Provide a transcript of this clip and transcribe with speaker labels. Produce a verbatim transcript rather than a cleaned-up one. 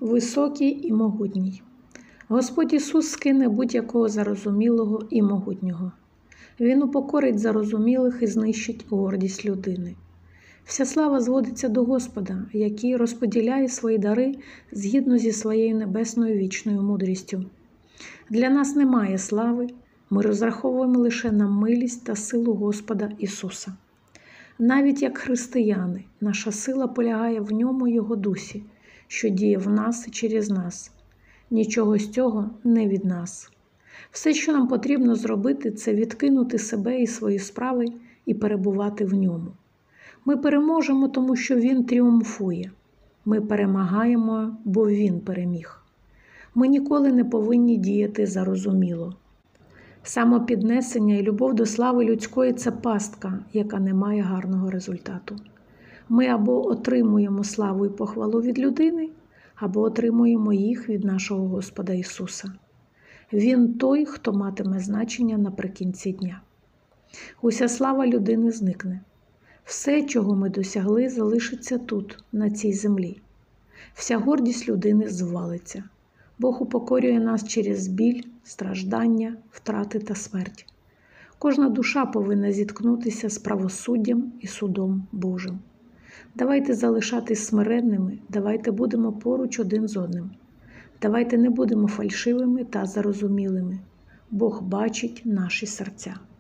Speaker 1: Високий і могутній. Господь Ісус скине будь-якого зарозумілого і могутнього. Він упокорить зарозумілих і знищить гордість людини. Вся слава зводиться до Господа, який розподіляє свої дари згідно зі своєю небесною вічною мудрістю. Для нас немає слави, ми розраховуємо лише на милість та силу Господа Ісуса. Навіть як християни, наша сила полягає в ньому Його дусі, що діє в нас і через нас. Нічого з цього не від нас. Все, що нам потрібно зробити, це відкинути себе і свої справи і перебувати в ньому. Ми переможемо, тому що Він тріумфує. Ми перемагаємо, бо Він переміг. Ми ніколи не повинні діяти зарозуміло. Самопіднесення і любов до слави людської – це пастка, яка не має гарного результату. Ми або отримуємо славу і похвалу від людини, або отримуємо їх від нашого Господа Ісуса. Він той, хто матиме значення наприкінці дня. Уся слава людини зникне. Все, чого ми досягли, залишиться тут, на цій землі. Вся гордість людини звалиться. Бог упокорює нас через біль, страждання, втрати та смерть. Кожна душа повинна зіткнутися з правосуддям і судом Божим. Давайте залишатись смиренними, давайте будемо поруч один з одним. Давайте не будемо фальшивими та зарозумілими. Бог бачить наші серця.